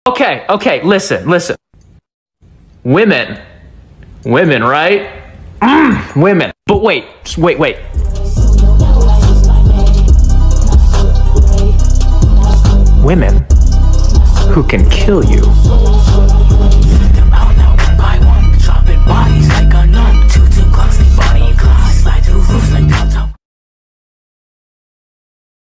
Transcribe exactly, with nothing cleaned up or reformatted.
Okay, okay, listen, listen. Women. Women, right? Mm, women. But wait, just wait, wait. Women who can kill you.